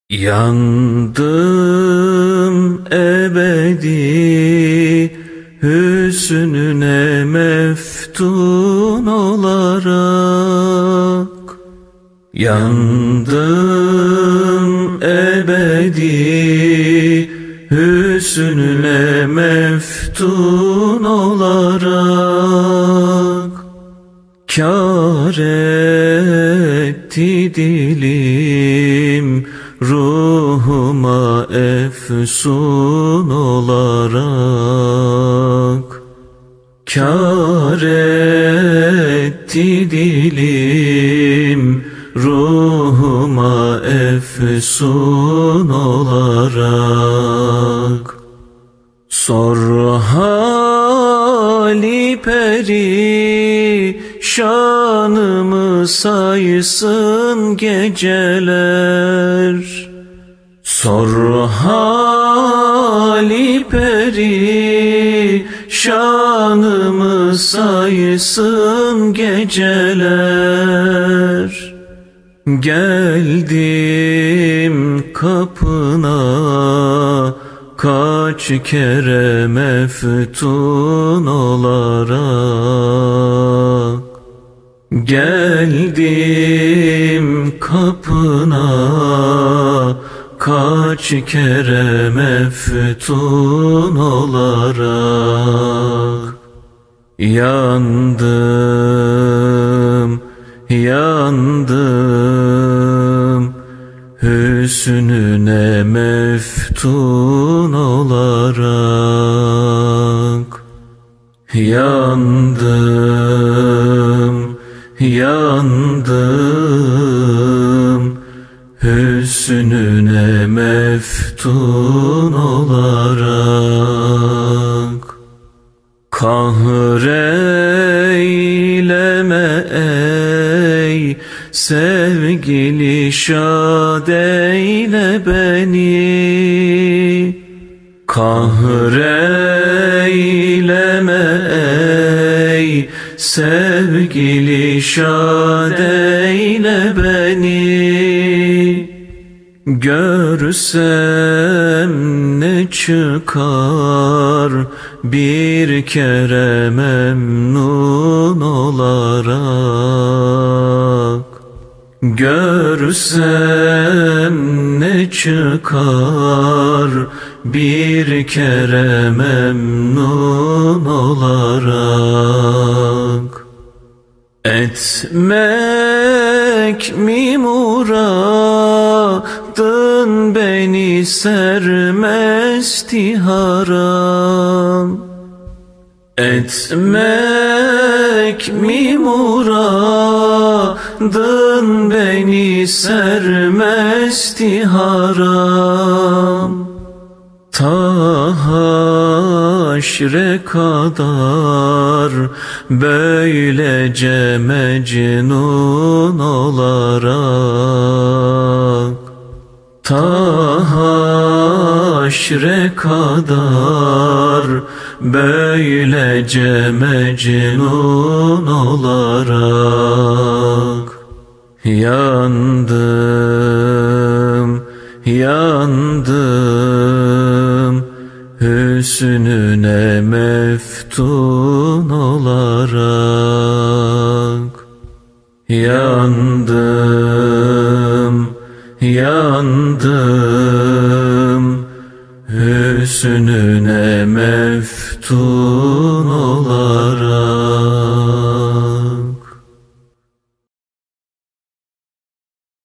Yandım ebedi hüsnüne meftun olarak. Yandım ebedi hüsnüne meftun olarak. Kâr etti dilim ruhuma efsun olarak. Kâr etti dilim ruhuma efsun olarak. Sor hali peri şanımı saysın geceler. Sor hali peri şanımı saysın geceler. Geldim kapına kaç kere meftun olarak. Geldim kapına kaç kere meftun olarak. Yandım, yandım hüsnüne meftun olarak. Yandım, yandım hüsnüne meftun olarak. Kahreyleme ey sevgili, şad eyle beni. Kahreyleme ey sevgili, şad eyle beni. Görsem ne çıkar bir kere memnun olarak. Görsem ne çıkar bir kere memnun olarak. Etmek mi muradın beni sermesti haram. Etmek mi muradın beni sermesti haram. Ta haşre kadar böylece mecnun olarak. Ta haşre kadar böylece mecnun olarak. Yandım, yandım hüsnüne meftun olarak. Yandım, yandım hüsnüne meftun olarak.